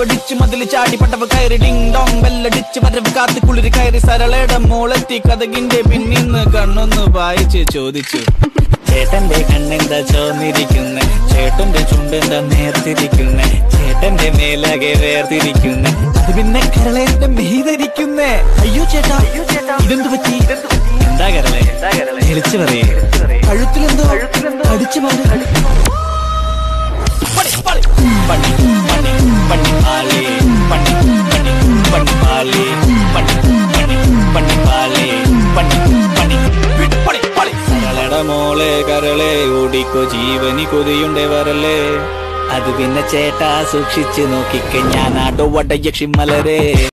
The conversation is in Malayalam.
കതവടിച്ച് മതിൽ ചാടി പട്ടവ കയറി ഡിങ് ഡോങ് ബെല്ലടിച്ച് വരവ് കാത്ത് കുളിര് കയറി സരളയുടെ മോളെത്തി കഥകിന്റെ പിന്നിന്ന് കണ്ണൊന്ന് വായിച്ച് ചോദിച്ചു, ചേട്ടന്റെ കണ്ണെന്താ ചോന്നിരിക്കുന്നെ, ചേട്ടന്റെ ചുണ്ടെന്താ നേർത്തിരിക്കുന്നെ, ചേട്ടന്റെ മേലാകെ വേർതിരിക്കുന്നെ, അത് പിന്നെ കരളേന്റെ മെയ്തിരിക്കുന്നെ. അയ്യോ ചേട്ടാ ഇതെന്ത് പറ്റി? എന്താ കരളെ തെളിച്ചു പറയേ, കഴുത്തിലെന്തോ അടിച്ചു മാറി. സരളട മോളെ കരളെ ഓടിക്കോ ജീവനി കൊതിയുണ്ടേ വരല്ലേ, അത് പിന്നെ ചേട്ടാ സൂക്ഷിച്ച് നോക്കിക്ക ഞാനാടോ വടയക്ഷി മലരെ.